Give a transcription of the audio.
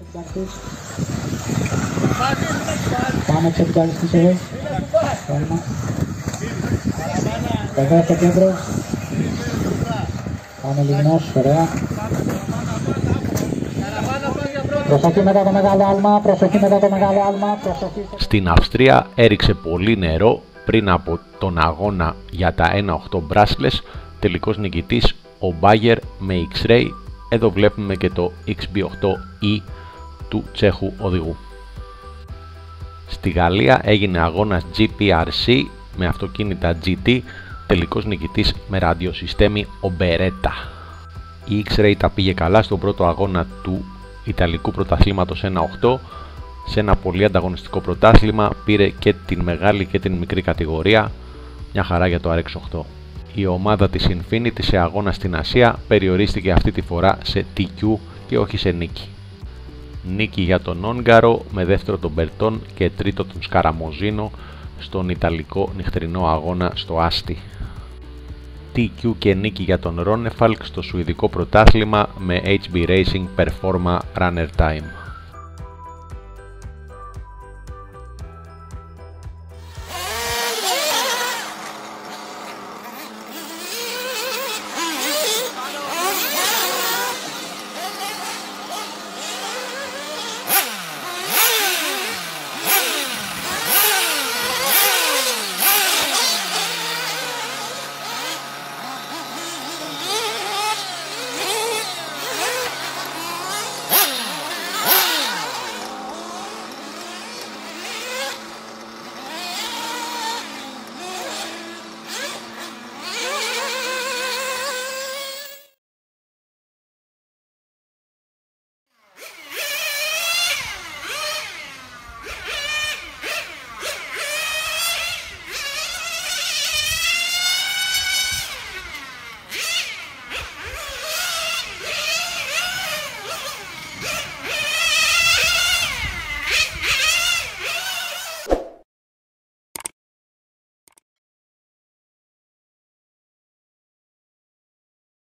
Πάμε ξεπικάρεις πίσω εδώ. Εδώ στο κέντρο. Πάμε Λιμνός, ωραία. Προσοχή μετά το μεγάλο άλμα, προσοχή μετά το μεγάλο άλμα, προσοχή. Στην Αυστρία έριξε πολύ νερό πριν από τον αγώνα για τα 1-8 μπράσλες. Τελικός νικητής ο Bayer με X-Ray. Εδώ βλέπουμε και το XB8E του Τσέχου οδηγού. Στη Γαλλία έγινε αγώνας GPRC με αυτοκίνητα GT. Τελικός νικητής με ραδιοσυστέμι ο Beretta. Η X-Ray τα πήγε καλά στον πρώτο αγώνα του Ιταλικού πρωταθλήματος 1-8. Σε ένα πολύ ανταγωνιστικό πρωτάθλημα πήρε και την μεγάλη και την μικρή κατηγορία. Μια χαρά για το RX8. Η ομάδα της Infiniti σε αγώνα στην Ασία περιορίστηκε αυτή τη φορά σε TQ και όχι σε νίκη. Νίκη για τον Όγκαρο με δεύτερο τον Μπερτόν και τρίτο τον Σκαραμοζίνο στον Ιταλικό νυχτερινό αγώνα στο Άστι. TQ και νίκη για τον Ρόνεφαλκ στο Σουηδικό πρωτάθλημα με HB Racing Performa Runner Time.